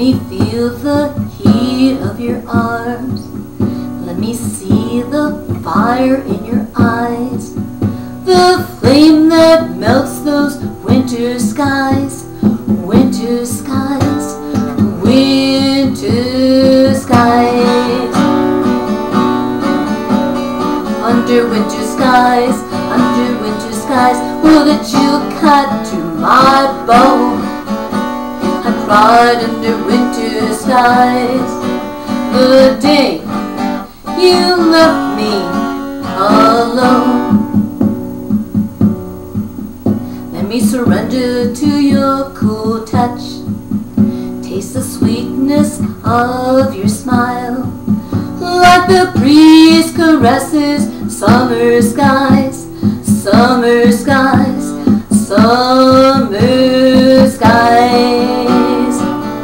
me feel the heat of your arms. Let me see the fire in your eyes, the flame that melts those winter skies, winter skies, winter skies. Under winter skies, under winter skies, will the chill cut to my bone. I cried under winter skies the day you left me alone. Let me surrender to your cool touch, taste the sweetness of your smile, like the breeze caresses summer skies, summer skies, summer skies.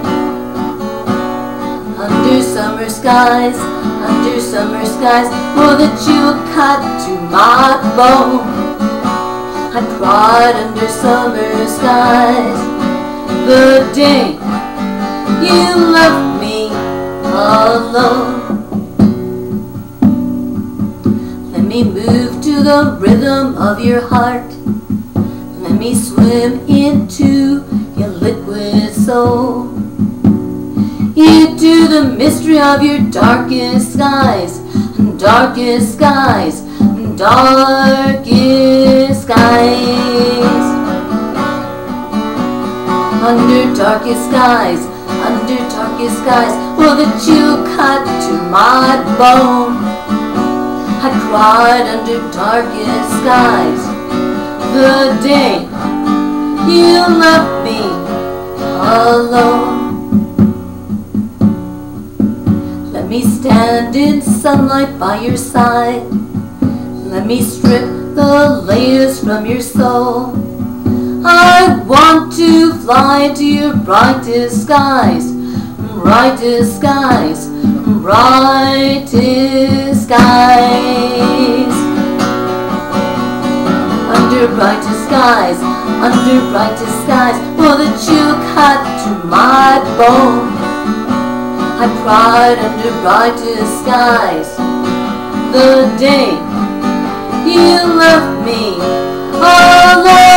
Under summer skies, under summer skies, will the chill cut to my bone. I cried under summer skies the day you left me alone. Let me move to the rhythm of your heart. Let me swim into your liquid soul, into the mystery of your darkest skies, darkest skies, darkest skies. Under darkest skies, under darkest skies, will the chill cut to my bone. I cried under darkest skies the day you left me alone. Let me stand in sunlight by your side. Let me strip the layers from your soul. I want to fly to your brightest skies, brightest skies, brightest skies. Under brightest skies, under brightest skies, will the chill cut to my bone. I cried under brightest skies the day you left me alone.